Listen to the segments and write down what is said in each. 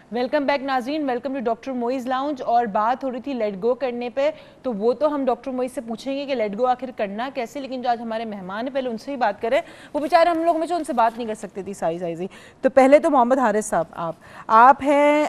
Welcome back ناظرین، welcome to doctor Moiz lounge. اور بات ہو رہی تھی لیٹ گو کرنے پہ، تو وہ تو ہم ڈاکٹر موئز سے پوچھیں گے کہ لیٹ گو آخر کرنا کیسے، لیکن جو آج ہمارے مہمان ہیں پہلے ان سے ہی بات کریں. وہ بیچارے ہم لوگ میں جو ان سے بات نہیں کر سکتے تھی سائز. تو پہلے تو محمد حارث صاحب، آپ ہیں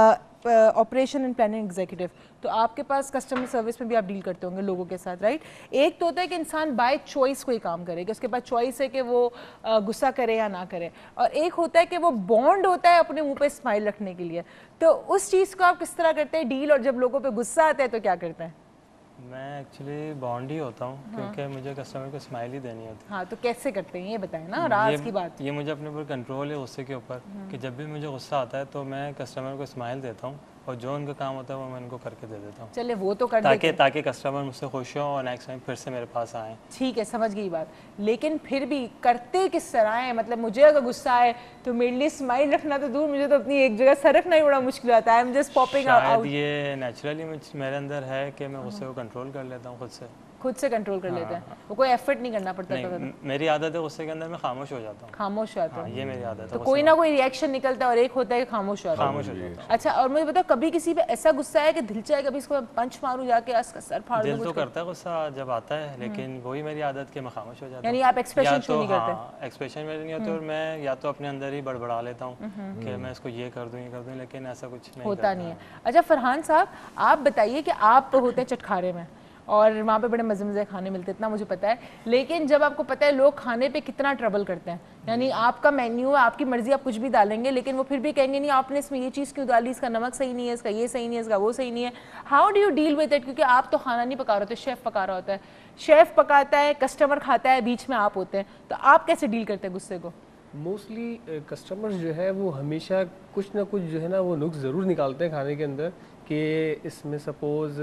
آپریشن اینڈ پلاننگ ایگزیکٹو، تو آپ کے پاس کسٹمر سروس میں بھی آپ ڈیل کرتے ہوں گے لوگوں کے ساتھ، رائٹ؟ ایک تو ہوتا ہے کہ انسان بائی چوائس کوئی کام کرے، کہ اس کے پاس چوائس ہے کہ وہ غصہ کرے یا نہ کرے، اور ایک ہوتا ہے کہ وہ بانڈ ہوتا ہے اپنے منہ پہ اسمائل رکھنے کے لیے. تو اس چیز کو آپ کس طرح کرتے ہیں ڈیل، اور جب لوگوں پہ غصہ آتا ہے تو کیا کرتے ہیں؟ میں ایکچولی بانڈ ہی ہوتا ہوں کیونکہ مجھے کسٹمر کو اسمائل ہی دینی ہوتی ہے. ہاں تو کیسے کرتے ہیں یہ بتائیں نا، راز کی بات. یہ مجھے اپنے اوپر کنٹرول ہے غصے کے اوپر، کہ جب بھی مجھے غصہ آتا ہے تو میں کسٹمر کو اسمائل دیتا ہوں، اور جو ان کا کام ہوتا ہے وہ میں ان کو کر کے دے دیتا ہوں. چلے وہ تو کر دیتے ہیں تاکہ کسٹمر مجھ سے خوش ہوں اور نیکسٹ ٹائم پھر سے میرے پاس آئیں. ٹھیک ہے، سمجھ گئی بات. لیکن پھر بھی کرتے کس طرح ہیں؟ مطلب مجھے اگر غصہ آئے تو میرے لیے اسمائل رکھنا تو دور، مجھے تو اپنی ایک جگہ سر رکھنا ہی بڑا مشکل ہوتا ہے. I'm just popping out. شاید یہ نیچرلی میرے اندر ہے کہ میں غصے کو کنٹرول کر لیتا ہوں خود سے کنٹرول کر لیتے ہیں، وہ کوئی ایفرٹ نہیں کرنا پڑتا. میری عادت ہے غصے کے اندر میں خاموش ہو جاتا ہوں. خاموش ہوتا ہے، یہ میری عادت ہے. تو کوئی نہ کوئی ریئیکشن نکلتا ہے، اور ایک ہوتا ہے کہ خاموش ہوتا ہے. اچھا، اور مجھے بتاؤ کبھی کسی پہ ایسا غصہ ہے کہ دل چاہے کبھی اس کو پنچ ماروں جا کے اس کا سر پھاڑ دوں؟ دل تو کرتا ہے غصہ جب آتا ہے، لیکن وہی میری عادت کہ میں خاموش ہو جاتا ہوں. یعنی آپ ایکسپریشن شو نہیں کرتے؟ ایکسپریشن میرے نہیں ہوتے، اور میں یا تو اپنے اندر ہی بڑبڑا لیتا ہوں کہ میں اس کو یہ کر دوں، لیکن ایسا کچھ نہیں ہوتا نہیں ہے. اچھا فرحان صاحب، آپ بتائیے کہ آپ ہوتے ہیں چٹخارے میں، اور وہاں پہ بڑے مزے مزے کھانے ملتے، اتنا مجھے پتا ہے. لیکن جب آپ کو پتا ہے لوگ کھانے پہ کتنا ٹربل کرتے ہیں، یعنی آپ کا مینیو ہے، آپ کی مرضی، آپ کچھ بھی ڈالیں گے، لیکن وہ پھر بھی کہیں گے نہیں آپ نے اس میں یہ چیز کیوں ڈالی، اس کا نمک صحیح نہیں ہے، اس کا یہ صحیح نہیں ہے، اس کا وہ صحیح نہیں ہے. How do you deal with it? کیونکہ آپ تو کھانا نہیں پکا رہے ہوتے، شیف پکا رہا ہوتا ہے. شیف پکاتا ہے، کسٹمر کھاتا ہے، بیچ میں آپ ہوتے ہیں، تو آپ کیسے ڈیل کرتے ہیں غصے کو؟ موسٹلی کسٹمر جو ہے وہ ہمیشہ کچھ نہ کچھ جو ہے نا وہ نقص ضرور نکالتے ہیں کھانے کے اندر، کہ اس میں سپوز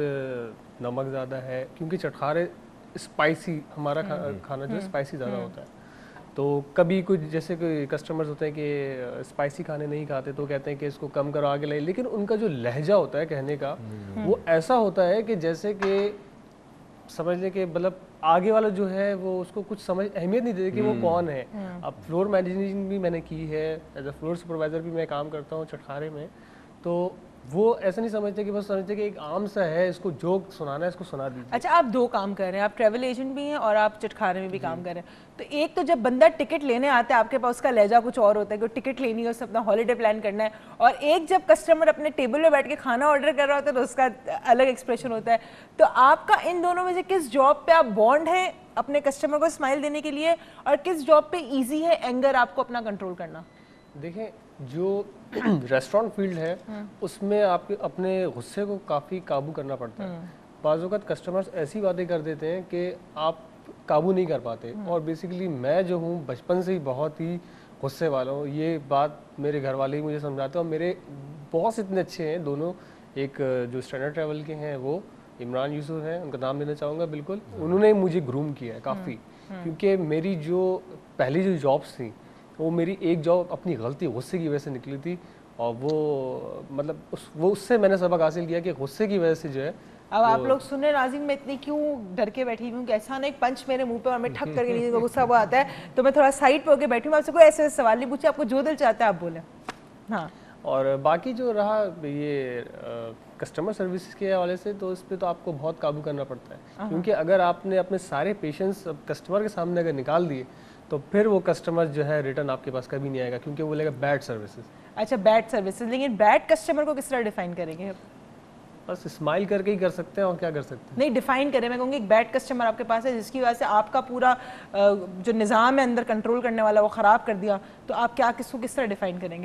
نمک زیادہ ہے، کیونکہ چٹخارے اسپائسی، ہمارا کھانا جو ہے اسپائسی زیادہ ہوتا ہے. تو کبھی کچھ جیسے کہ کسٹمرز ہوتے ہیں کہ اسپائسی کھانے نہیں کھاتے تو کہتے ہیں کہ اس کو کم کرو آگے لائے، لیکن ان کا جو لہجہ ہوتا ہے کہنے کا وہ ایسا ہوتا ہے کہ جیسے کہ سمجھ لیں کہ مطلب آگے والا جو ہے وہ اس کو کچھ اہمیت نہیں دیتے کہ وہ کون ہے. اب فلور مینیجنگ بھی میں نے کی ہے، ایز اے فلور سپروائزر بھی میں کام کرتا ہوں چٹخارے میں، تو وہ ایسا نہیں سمجھتے کہ بس سمجھتے کہ ایک عام سا ہے، اس کو جو سنانا ہے اس کو سنا دیجیے. اچھا، آپ دو کام کر رہے ہیں، آپ ٹریول ایجنٹ بھی ہیں اور آپ چٹخارے میں بھی کام کر رہے ہیں. تو ایک تو جب بندہ ٹکٹ لینے آتا ہے آپ کے پاس، اس کا لہجہ کچھ اور ہوتا ہے کہ ٹکٹ لینی ہے، اس سے اپنا ہالیڈے پلان کرنا ہے، اور ایک جب کسٹمر اپنے ٹیبل پہ بیٹھ کے کھانا آرڈر کر رہا ہوتا ہے تو اس کا الگ ایکسپریشن ہوتا ہے. تو آپ کا ان دونوں میں سے کس جاب پہ آپ بانڈ ہیں اپنے کسٹمر کو اسمائل دینے کے لیے، اور کس جاب پہ ایزی ہے اینگر آپ کو اپنا کنٹرول کرنا؟ دیکھیں، جو ریسٹورینٹ فیلڈ ہے اس میں آپ کے اپنے غصے کو کافی قابو کرنا پڑتا ہے. بعض اوقات کسٹمرز ایسی باتیں کر دیتے ہیں کہ آپ قابو نہیں کر پاتے، اور بیسیکلی میں جو ہوں بچپن سے ہی بہت ہی غصے والا ہوں. یہ بات میرے گھر والے ہی مجھے سمجھاتے ہیں، اور میرے باس اتنے اچھے ہیں دونوں، ایک جو اسٹینڈرڈ ٹریول کے ہیں وہ عمران یوسف ہیں، ان کا نام لینا چاہوں گا بالکل، انہوں نے مجھے گروم کیا ہے کافی، کیونکہ میری جو پہلی جو جابس تھیں وہ میری ایک جاب اپنی غلطی غصے کی وجہ سے نکلی تھی، اور وہ مطلب اس سے میں نے سبق حاصل کیا کہ غصے کی وجہ سے جو ہے. اب آپ لوگ سن رہے ناظرین، میں اتنی کیوں ڈر کے بیٹھی ہوں کہ ایسا نہ ایک پنچ میرے منہ پہ اور میں ٹھک کر کے نیچے غصہ وہ آتا ہے تو میں تھوڑا سائڈ پہ ہو کے بیٹھی ہوں. آپ سے کوئی ایسے سوال نہیں پوچھے، آپ کو جو دل چاہتا ہے آپ بولیں. ہاں، اور باقی جو رہا یہ کسٹمر سروس کے حوالے سے، تو اس پہ تو آپ کو بہت قابو کرنا پڑتا ہے، کیونکہ اگر آپ نے اپنے سارے پیشنس کسٹمر کے سامنے اگر نکال دیے تو پھر وہ کسٹمر جو ہے ریٹرن آپ کے پاس کبھی نہیں آئے گا، کیونکہ وہ لے گا بیڈ سروسز. اچھا، بیڈ سروسز. لیکن بیڈ کسٹمر کو کس طرح ڈیفائن کریں گے؟ بس اسمائل کر کے ہی کر سکتے ہیں، اور کیا کر سکتے ہیں. نہیں ڈیفائن کریں، میں کہوں گی ایک بیڈ کسٹمر آپ کے پاس ہے جس کی وجہ سے آپ کا پورا جو نظام ہے اندر کنٹرول کرنے والا وہ خراب کر دیا، تو آپ کیا کس کو کس طرح ڈیفائن کریں گے؟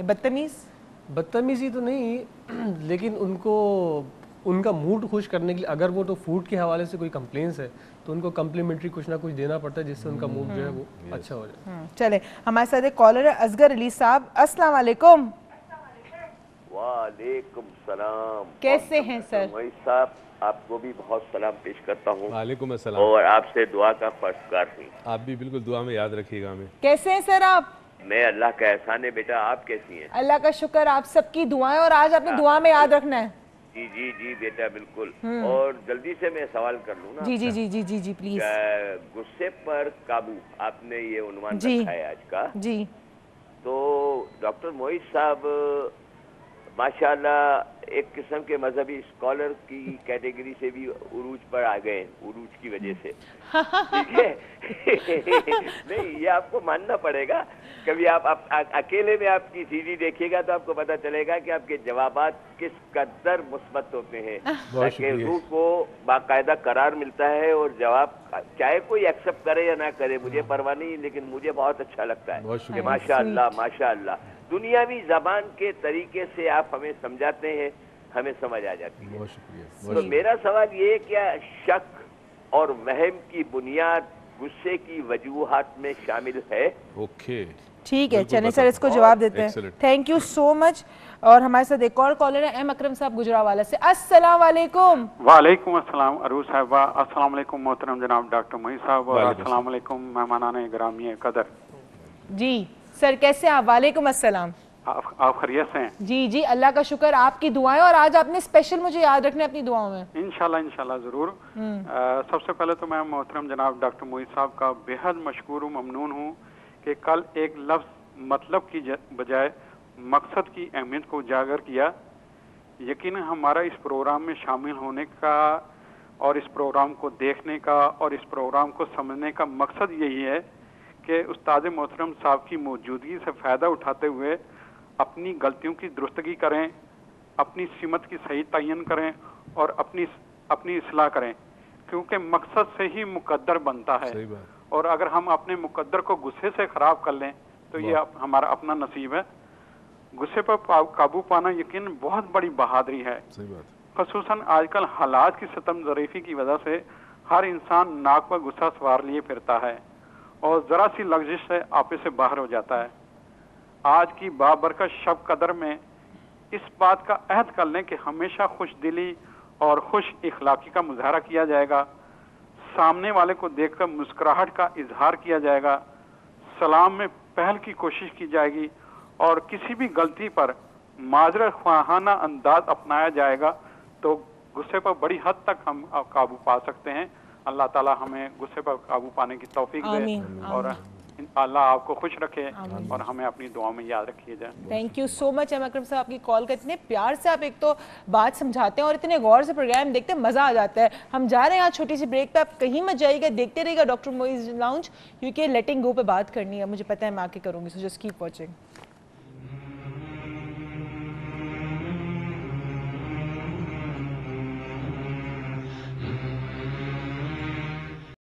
بدتمیزی تو نہیں، لیکن ان کو ان کا موڈ خوش کرنے کے لیے اگر وہ تو فوڈ کے حوالے سے کوئی کمپلینس ہے تو ان کو کمپلیمنٹری کچھ نہ کچھ دینا پڑتا ہے جس سے ان کا موڈ جو ہے وہ اچھا ہو جائے. چلے، ہمارے ساتھ ایک کالر ہے اصغر علی صاحب. السلام علیکم. وعلیکم السلام. کیسے ہیں سر؟ موئز صاحب، آپ کو بھی بہت سلام پیش کرتا ہوں. وعلیکم السلام. اور آپ سے دعا کا خواستگار ہوں. آپ بھی بالکل دعا میں یاد رکھیے گا ہمیں. کیسے ہیں سر آپ؟ میں اللہ کا احسان ہے بیٹا، آپ کیسی ہیں؟ اللہ کا شکر، آپ سب کی دعائیں، اور آج آپ نے دعا میں یاد رکھنا ہے. جی جی جی بیٹا بالکل. اور جلدی سے میں سوال کر لوں نا. جی جی جی جی جی جی پلیز. غصے پر قابو، آپ نے یہ عنوان رکھا ہے آج کا. جی. تو ڈاکٹر موئز صاحب، माशाल्लाह एक किस्म के मजहबी स्कॉलर की कैटेगरी से भी उरूज पर आ गए, उरूज की वजह से, ठीक है। नहीं, ये आपको मानना पड़ेगा। कभी आप अकेले में आपकी सीडी देखिएगा तो आपको पता चलेगा कि आपके जवाबात किस कदर मुस्बत होते हैं, ताकि रूह को बाकायदा करार मिलता है और जवाब चाहे कोई एक्सेप्ट करे या ना करे मुझे परवाह नहीं, लेकिन मुझे बहुत अच्छा लगता है कि माशाअल्लाह माशाअल्लाह दुनियावी जबान के तरीके से आप हमें समझाते हैं, हमें समझ आ जाती है। बहुत शुक्रिया। तो मेरा सवाल ये, क्या शक और वहम की बुनियाद गुस्से की वजूहात में शामिल है? ओके, ठीक है, चलें सर इसको जवाब देते हैं। Thank you so much. और हमारे साथ एक और कॉलर है एम अकरम साहब गुजरावाला से। अस्सलाम वालेकुम। वालेकुम अस्सलाम अरूज साहबा, अस्सलाम वालेकुम मोहतरम जनाब डॉक्टर मोई साहब, और अस्सलाम वालेकुम मेहमानाने ग्रामी कदर। जी सर, कैसे आप? वालेकुम अस्सलाम। आप खैरियत से हैं? जी जी, अल्लाह का शुक्र, आपकी दुआएं। और आज आपने स्पेशल मुझे याद रखना अपनी दुआओं में। इंशाल्लाह ज़रूर। सबसे पहले तो मैं मोहतरम जनाब डॉक्टर मोई साहब का बेहद मशकूर हूँ, ममनून हूँ कि कल एक लफ्ज़ मतलब की बजाय मकसद की अहमियत को उजागर किया। यकीनन हमारा इस प्रोग्राम में शामिल होने का और इस प्रोग्राम को देखने का और इस प्रोग्राम को समझने का मकसद यही है कि उस्ताद मोहतरम साहब की मौजूदगी से फ़ायदा उठाते हुए अपनी गलतियों की दुरुस्तगी करें, अपनी सिमत की सही तयन करें और अपनी इस्लाह करें, क्योंकि मकसद से ही मुकद्दर बनता है। और अगर हम अपने मुकद्दर को गुस्से से ख़राब कर लें तो ये हमारा अपना नसीब है। गुस्से पर काबू पाना यकीन बहुत बड़ी बहादुरी है। ख़ुसूसन आजकल हालात की सितम ज़रीफ़ी की वजह से हर इंसान नाक पर गुस्सा सवार लिए फिरता है और ज़रा सी लग़ज़िश से आपे से बाहर हो जाता है। आज की बाबरकत शब कदर में इस बात का अहद कर लें कि हमेशा खुश दिली और खुश इखलाकी का मुजाहरा किया जाएगा, सामने वाले को देखकर मुस्कुराहट का इजहार किया जाएगा, सलाम में पहल की कोशिश की जाएगी और किसी भी गलती पर माजरत ख्वाहाना अंदाज अपनाया जाएगा तो गुस्से पर बड़ी हद तक हम काबू पा सकते हैं। अल्लाह ताला हमें गुस्से पर काबू पाने की तौफीक दे और अल्लाह आपको खुश रखे और हमें अपनी दुआ में याद रखिए जाए। Thank you so much M Akram sahab, आपकी कॉल का इतने प्यार से आप एक तो बात समझाते हैं और इतने गौर से प्रोग्राम देखते हैं, मज़ा आ जाता है। हम जा रहे हैं यहाँ छोटी सी ब्रेक पे, आप कहीं मत जाइएगा, देखते रहिएगा डॉक्टर मोइज लाउंज, क्योंकि लेटिंग गो पे बात करनी है, मुझे पता है मैं आके करूँगी, सो जस्ट कीप वॉचिंग।